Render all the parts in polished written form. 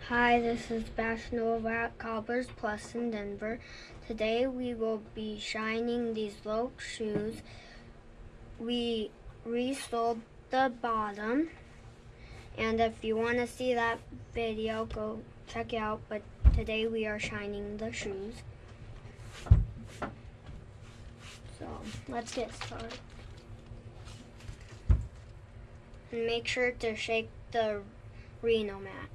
Hi, this is Nova at Cobblers Plus in Denver. Today we will be shining these Loake shoes. We resoled the bottom, and if you want to see that video, go check it out. But today we are shining the shoes. So let's get started. And make sure to shake the Reno mat.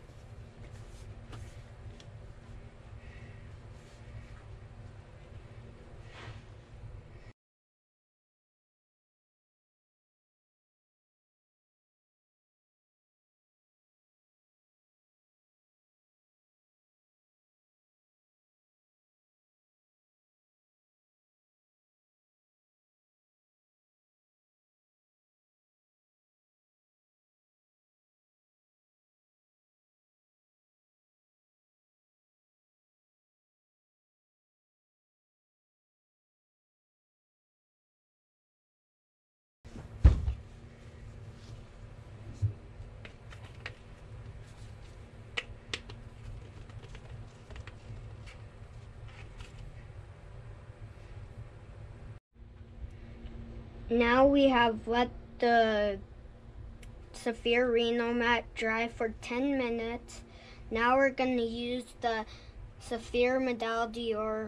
Now we have let the Saphir Reno mat dry for 10 minutes. Now we're going to use the Saphir Medaille or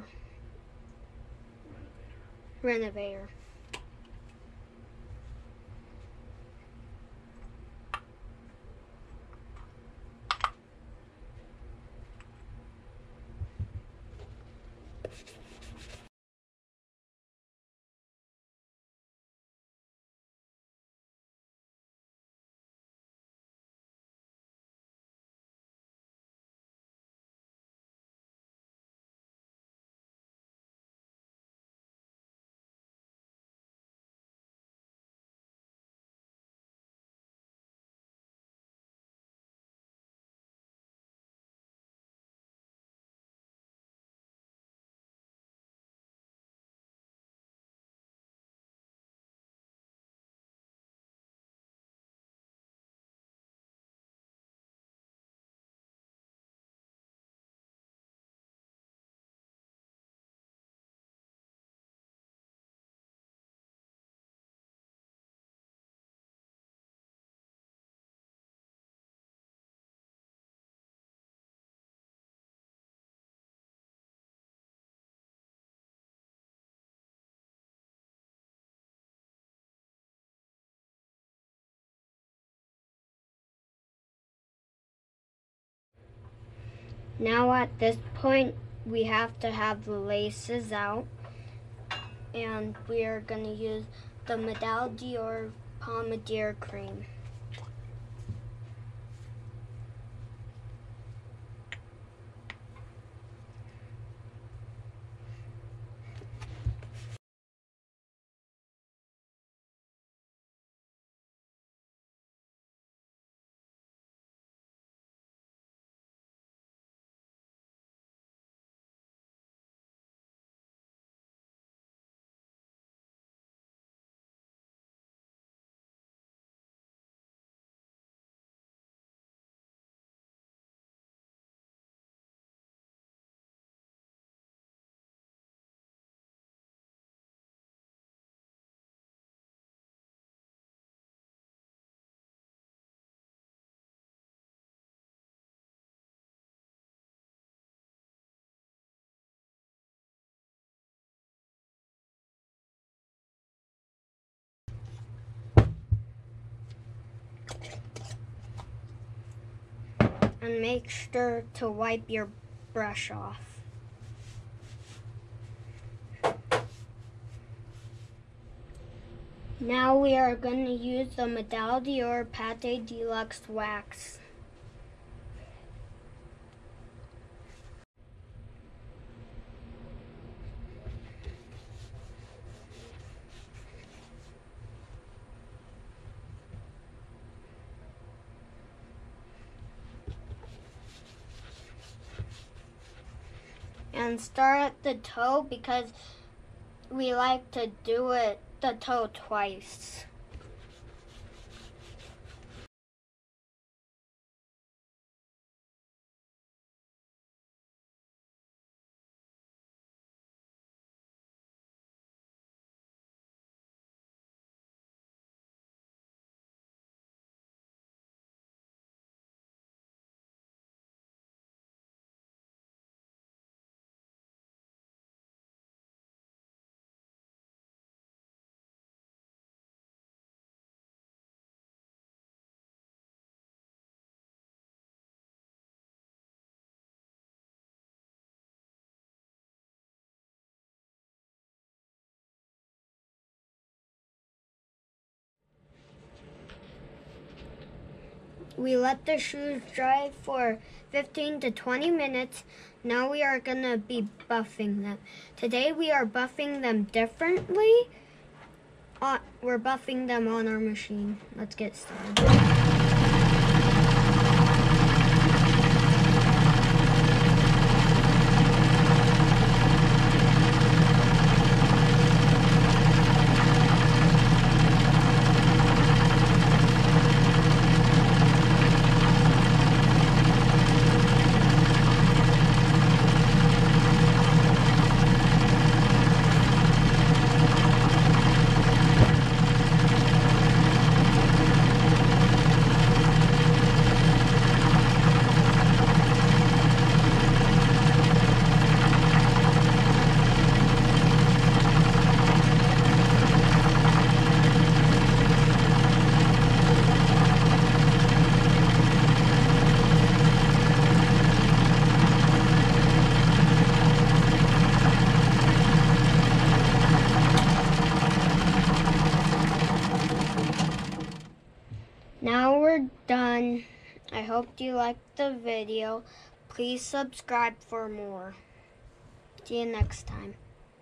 Renovator. Now at this point, we have to have the laces out, and we are going to use the Medaille or Pommadier Cream. And make sure to wipe your brush off. Now we are going to use the Medaille or Pate De Luxe Wax. And start at the toe because we like to do the toe twice. We let the shoes dry for 15 to 20 minutes. Now we are going to be buffing them. Today we are buffing them differently. We're buffing them on our machine. Let's get started. Now we're done. I hope you liked the video. Please subscribe for more. See you next time.